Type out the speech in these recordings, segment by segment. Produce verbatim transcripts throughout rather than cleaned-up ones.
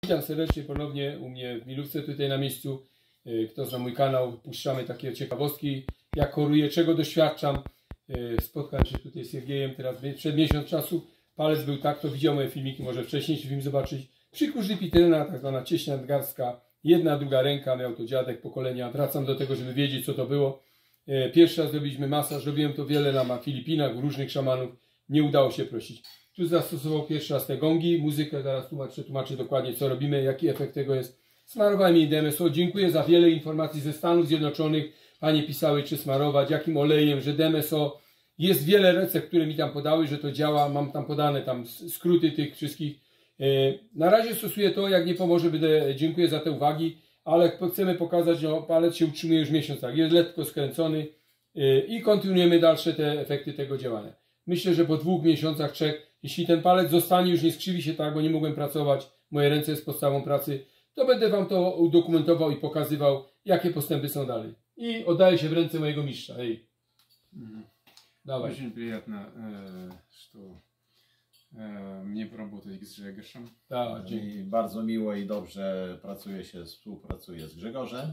Witam serdecznie ponownie u mnie w Milówce, tutaj na miejscu. Kto zna mój kanał, puszczamy takie ciekawostki, jak choruję, czego doświadczam. Spotkałem się tutaj z Siergiejem teraz przed miesiąc czasu. Palec był tak, to widział moje filmiki, może wcześniejszy film zobaczyć. Przykurz dipitryna, tak zwana cieśnia nadgarstka, jedna, druga ręka, miał to dziadek pokolenia. Wracam do tego, żeby wiedzieć, co to było. Pierwszy raz zrobiliśmy masaż, robiłem to wiele na Filipinach, u różnych szamanów. Nie udało się prosić. Tu zastosował pierwszy raz te gongi, muzykę, zaraz tłumaczę, przetłumaczę dokładnie, co robimy, jaki efekt tego jest. Smarowałem jej D M S O. Dziękuję za wiele informacji ze Stanów Zjednoczonych. Panie pisały, czy smarować, jakim olejem, że D M S O. Jest wiele recept, które mi tam podały, że to działa. Mam tam podane tam skróty tych wszystkich. Na razie stosuję to, jak nie pomoże, będę, dziękuję za te uwagi, ale chcemy pokazać, że palec się utrzymuje już miesiąc, tak, jest lekko skręcony i kontynuujemy dalsze te efekty tego działania. Myślę, że po dwóch miesiącach, trzech, jeśli ten palec zostanie, już nie skrzywi się tak, bo nie mogłem pracować, moje ręce jest podstawą pracy, to będę Wam to udokumentował i pokazywał, jakie postępy są dalej. I oddaję się w ręce mojego mistrza. Hej. Mhm. Dawaj. Очень приятно, что mnie pоработать z Grzegorzem. Tak, dzięki. I bardzo miło i dobrze pracuje się, współpracuje z Grzegorzem.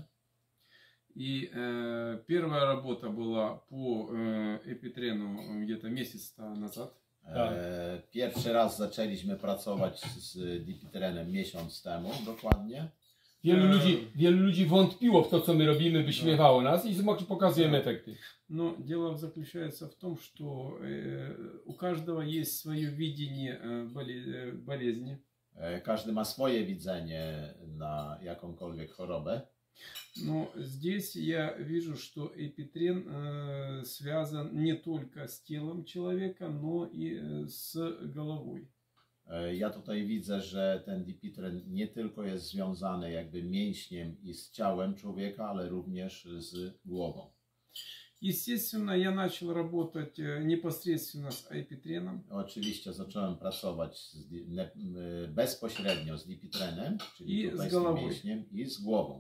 И э, первая работа была по э, эпитрену где-то месяц назад. Tak. E, pierwszy raz zaczęliśmy pracować z dipitrenem miesiąc temu, dokładnie. Wielu ludzi, wielu ludzi wątpiło w to, co my robimy, wyśmiewało nas i pokazujemy efekty. Но дело заключается в том, что э, у каждого есть свое видение э, болезни. E, każdy ma swoje widzenie na jakąkolwiek chorobę. Но здесь я вижу, что эпитрен э, связан не только с телом человека, но и э, с головой. E, ja tutaj widzę, że ten dipitren nie tylko jest związany jakby mięśniem i z ciałem człowieka, ale również z głową. Естественно, я начал работать непосредственно с эпитреном. Oczywiście zacząłem pracować z, ne, bezpośrednio z dipitrenem, czyli I tutaj z z tym głową. mięśniem и с głową.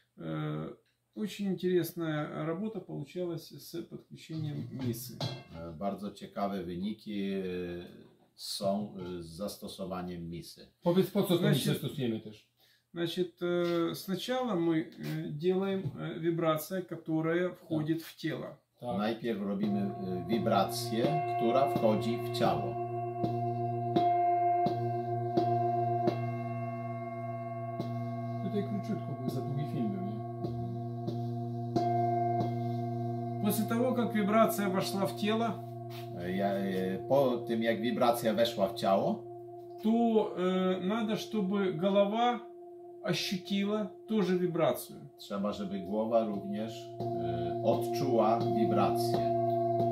Очень интересная работа получалась с подключением мисы. Bardzo ciekawe wyniki są z zastosowaniem misy. Powiedz, po co to Значит, misę stosujemy też. Значит, сначала мы делаем вибрацию, которая входит в тело. Tak. Najpierw robimy wibrację, która wchodzi w ciało. Tutaj króciutko, bo za długi film był, nie? После того, как вибрация вошла в тело, Ja, po tym jak wibracja weszła w ciało, то э, надо, чтобы голова ощутила тоже вибрацию. trzeba, żeby głowa również y, odczuła wibrację.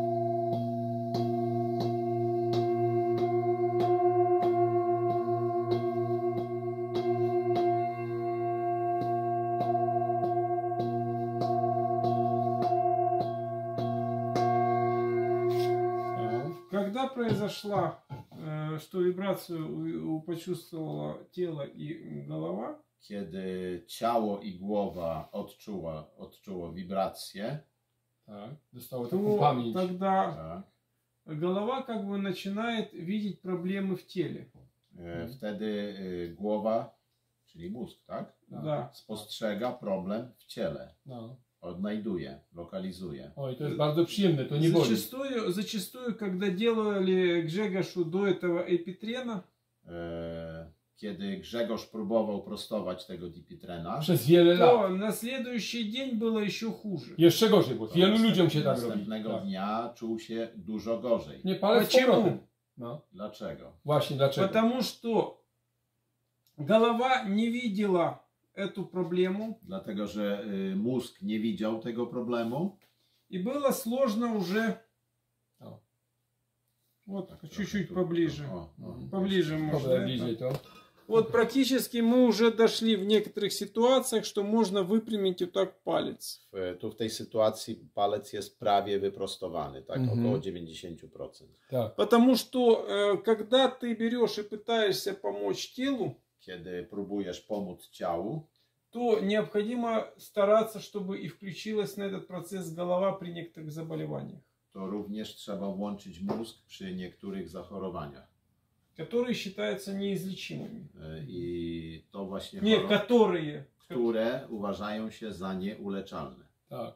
Когда произошла, э, что вибрацию у- почувствовало тело и голова, Kiedy ciało i głowa odczuła, odczuło wibrację, Tak. Dostało taką то pamięć. тогда tak, голова как бы начинает видеть проблемы в теле. y, wtedy y, głowa, czyli mózg, tak, Tak. Да. spostrzega problem w ciele, No. odnajduje, lokalizuje. Oj, to jest bardzo przyjemne, to nie boli. Зачастую, зачастую, когда делали Гжегошу до этого эпитрена, E, Kiedy Grzegorz próbował prostować tego dipitrena, Przez wiele lat. то на следующий день было еще хуже. Jeszcze gorzej, bo to wielu następ- ludziom się tak robi. następnego Tak. dnia czuł się dużo gorzej. Nie, palec z Почему? powrotem. No. Dlaczego? Właśnie, dlaczego? Потому что голова не видела эту проблему, Dlatego, że y, mózg nie widział tego problemu. и было сложно уже. O. Вот Tak, чуть-чуть trochę tu- pobliже. O, o. Поближе Dobra, можно. bliżej to. Вот практически мы уже дошли в некоторых ситуациях, что можно выпрямить вот так палец. W, tu w tej sytuacji palec jest prawie wyprostowany, tak, Mhm. około dziewięćdziesiąt procent. Tak. Потому что э, когда ты берешь и пытаешься помочь телу, Kiedy próbujesz pomóc ciału, то необходимо стараться, чтобы и включилась на этот процесс голова при некоторых заболеваниях. to również trzeba włączyć mózg przy niektórych zachorowaniach. которые считаются неизлечимыми. I to właśnie Не, chorób, которые. które uważają się za nieuleczalne. Tak.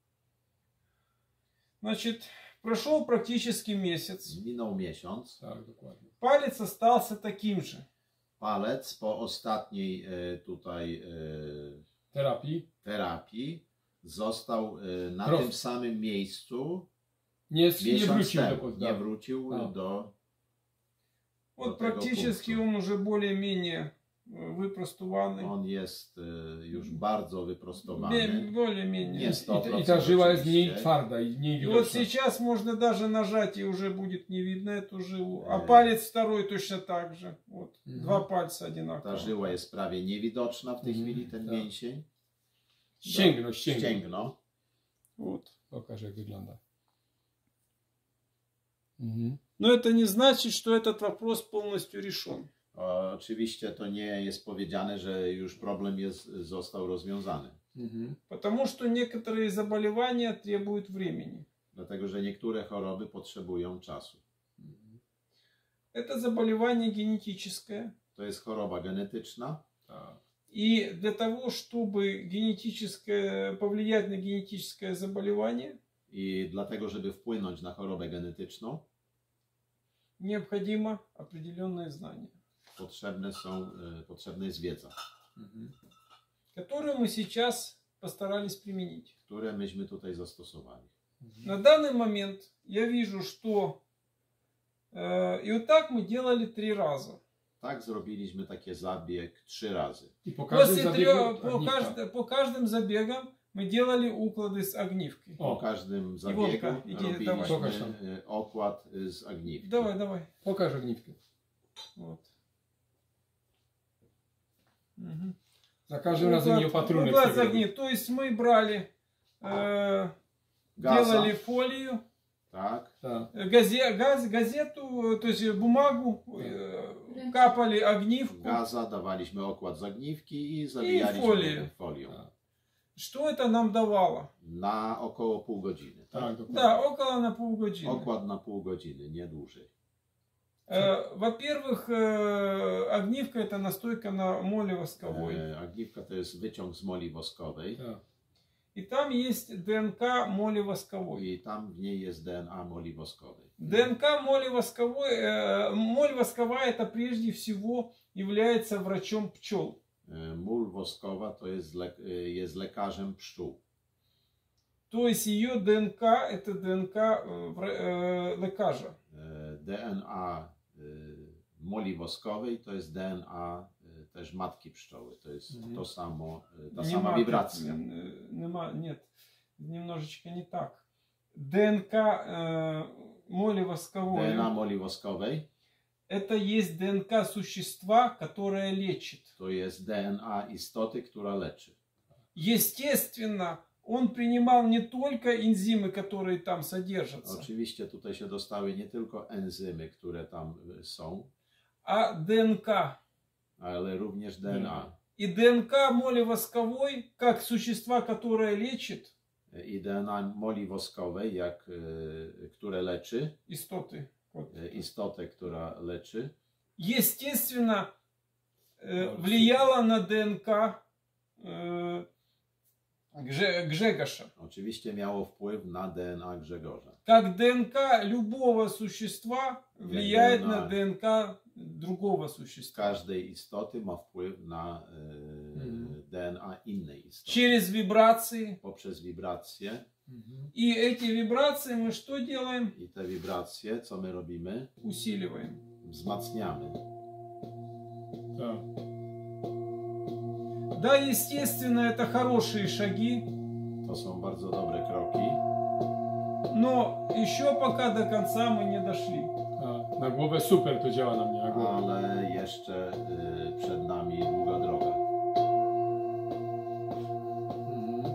Значит, прошел практически месяц. Minął miesiąc. Tak, dokładnie. Палец остался таким же. Palec po ostatniej e, tutaj e, Terapii. terapii został e, na Prost. tym samym miejscu Nie, nie miesiąc wrócił do temu. Nie podstawy. wrócił A. do... Вот tego практически punktu. он уже более-менее э, выпростуванный. On jest e, już bardzo Бе- wyprostowany. Более-менее. Nie I, sto ta- I procent ta żyła jest mniej oczywiście. twarda i mniej И вот widoczna. сейчас можно даже нажать, и уже будет не видно эту жилу. А Э. палец второй точно так же. Вот. Мгм. Два пальца Ta одинаково. żyła jest prawie niewidoczna w tej Mhm, chwili, ten tak. mięsień. Ścięgno, ścięgno. Ścięgno. Вот. Pokaż jak wygląda. Mhm. Но это не значит, что этот вопрос полностью решен. Oczywiście to nie jest powiedziane, że już problem jest, został rozwiązany. Mhm. Потому что некоторые заболевания требуют времени. Dlatego, że niektóre choroby potrzebują czasu. Это заболевание генетическое. To jest choroba genetyczna Tak. И для того, чтобы генетическое, повлиять на генетическое заболевание, i dlatego, żeby wpłynąć na chorobę genetyczną, необходимо определенные знания, potrzebne są, e, potrzebna jest wiedza, Mhm. которые мы сейчас постарались применить. które myśmy tutaj zastosowali. На данный момент я вижу, что э, и вот так мы делали три раза. Tak zrobiliśmy taki zabieg trzy razy. I po każdym После zabiegu трех, по, ogniwka. кажд- по каждым забегам мы делали уклади с огнивкой. Po O, każdym Iwonka, zabiegu idzie, robiliśmy dawaj. Pokaż tam. e, okład e, z agniwki. Давай, давай. pokaż ogniwkę. Вот. Мгм. Za każdym razem Уклад- nie opatrunek. уклад z с tego огнив. То есть мы брали, э, Gaza, делали фолию, tak, Tak. газе, газ, газету, то есть бумагу, э, капали огнивку. gaza, dawaliśmy okład z agniwki i zawijaliśmy folię. folią. Tak. Что это нам давало? Na około pół godziny. Tak? Tak, dokładnie. Да, около на полгодины. Okład na pół godziny, nie dłużej. Э, Во-первых, э, огнивка это настойка на моле восковой. E, Agniwka to jest wyciąg z moli woskowej Tak. И там есть ДНК моли восковой. i tam w niej jest D N A moli woskowej. ДНК моли восковой, э, моль восковая это прежде всего является врачом пчел. E, Mól woskowa to jest, le, e, jest lekarzem pszczół. То есть ее ДНК это ДНК э, вра- э, лекаря. E, D N A e, moli woskowej to jest D N A e, też matki pszczoły. To jest Mhm. to samo, e, ta Не sama ма- wibracja. э, нема- Нет, немножечко не так. ДНК э, моли восковой D N A moli woskowej это есть ДНК существа, которое лечит. to jest D N A istoty, która leczy. Естественно, он принимал не только энзимы, которые там содержатся, Oczywiście tutaj się dostały nie tylko enzymy, które tam e, są, а ДНК. ale również D N A. И ДНК моли восковой, как существа, которое лечит, I D N A moli woskowej, jak, e, które leczy, истоты, вот, e, istotę, która leczy, естественно, э, влияло на ДНК э, Гже- Гжегоша. oczywiście miało wpływ na D N A Grzegorza. Как ДНК любого существа влияет на ДНК. ДНК другого существа. Każdej istoty ma wpływ na e, Mhm. D N A innej istoty. Через вибрации. Poprzez wibracje. Mhm. И эти вибрации мы что делаем? I te wibracje, co my robimy? Усиливаем. Wzmacniamy. Tak. Да, естественно, это хорошие шаги, To są bardzo dobre kroki, но еще пока до конца мы не дошли. Tak. Na głowę super to działa na mnie. Na głowę. ale jeszcze e, przed nami długa droga. Mhm.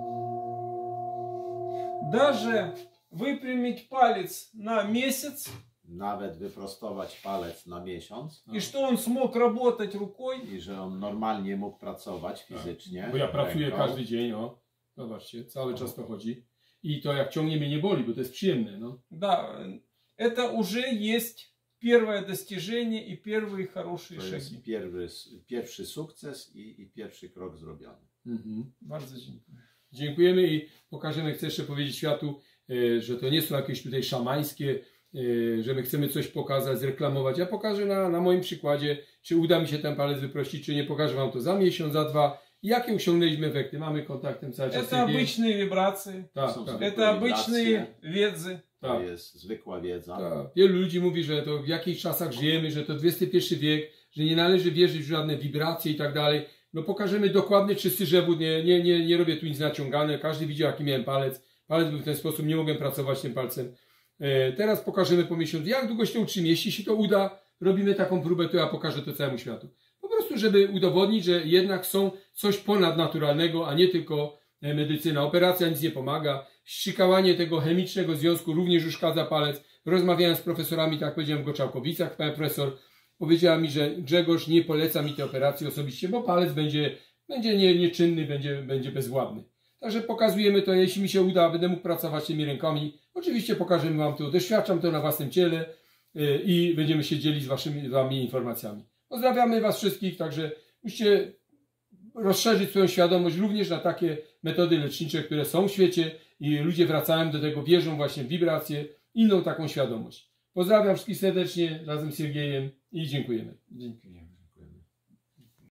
Даже выпрямить палец на месяц, Nawet wyprostować palec na miesiąc и что он смог работать рукой, i że on normalnie mógł pracować fizycznie. Bo ja pracuję ręką. każdy dzień, o. Zobaczcie, cały czas to chodzi. I to jak ciągnie mnie nie boli, bo to jest przyjemne, no. да, это уже есть первое достижение и первые хорошие To jest шаги. pierwszy, pierwszy sukces i, i pierwszy krok zrobiony. Mhm. Bardzo dziękuję. Dziękujemy i pokażemy, chcę jeszcze powiedzieć światu, e, że to nie są jakieś tutaj szamańskie, e, że my chcemy coś pokazać, zreklamować. Ja pokażę na, na moim przykładzie, czy uda mi się ten palec wyprościć, czy nie. Pokażę Wam to za miesiąc, za dwa. Jakie osiągnęliśmy efekty. Mamy kontaktem cały czas. Это обычные вибрации, Tak, Są tak, zwykłe это обычные wibracje, wiedzy. To tak. jest zwykła wiedza. Tak. Wielu ludzi mówi, że to w jakichś czasach żyjemy, że to dwudziesty pierwszy wiek, że nie należy wierzyć w żadne wibracje i tak dalej. No pokażemy dokładnie czysty żywot, nie, nie, nie, nie robię tu nic naciągane, każdy widział jaki miałem palec. Palec był w ten sposób, nie mogłem pracować tym palcem. E, teraz pokażemy po miesiącu, jak długo się to utrzyma. Jeśli się to uda, robimy taką próbę, to ja pokażę to całemu światu. Po prostu, żeby udowodnić, że jednak są coś ponadnaturalnego, a nie tylko medycyna. Operacja nic nie pomaga. Ścikałanie tego chemicznego związku również uszkadza palec. Rozmawiałem z profesorami, tak jak powiedziałem, w Goczałkowicach. Pan profesor powiedziała mi, że Grzegorz nie poleca mi tej operacji osobiście, bo palec będzie, będzie nie, nieczynny, będzie, będzie bezwładny. Także pokazujemy to, jeśli mi się uda, będę mógł pracować tymi rękami. Oczywiście pokażemy Wam to, doświadczam to na własnym ciele yy, i będziemy się dzielić z Waszymi wami informacjami. Pozdrawiamy Was wszystkich, także musicie rozszerzyć swoją świadomość również na takie metody lecznicze, które są w świecie i ludzie wracają do tego, wierzą właśnie w wibracje, inną taką świadomość. Pozdrawiam wszystkich serdecznie razem z Siergiejem i dziękujemy. Dziękujemy.